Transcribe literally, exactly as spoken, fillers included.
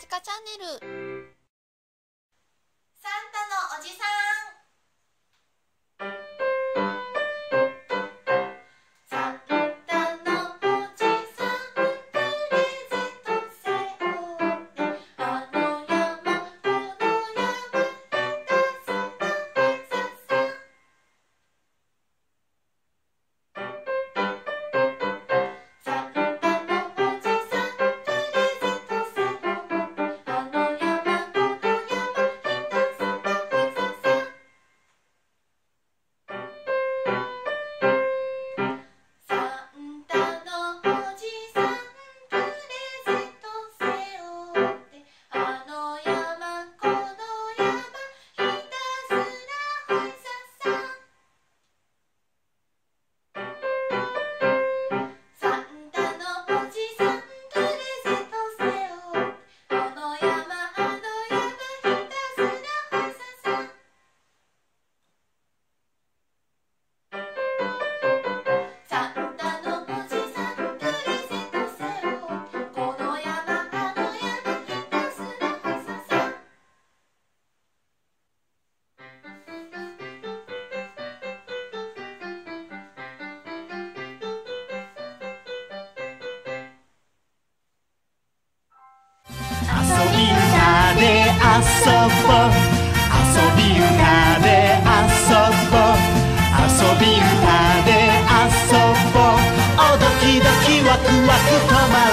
歌チャンネル。 サンタのおじさん。サンタのおじさん、プレゼント背負ってあの山この山ひたすらはいささ。サンタのおじさん、プレゼント背負ってあの山この山ひたすらはいささ。サンタのおじさん、プレゼント背負ってあの山この山ひたすらはいささ。サンタのおじさん、プレゼント背負ってあの山あの山ひたすらはいささ。サンタのおじさん、プレゼント背負ってこの山あの山ひたすらはいささ。 遊び歌で遊ぼう、遊び歌で遊ぼう、遊び歌で遊ぼう、おドキドキワクワク止ま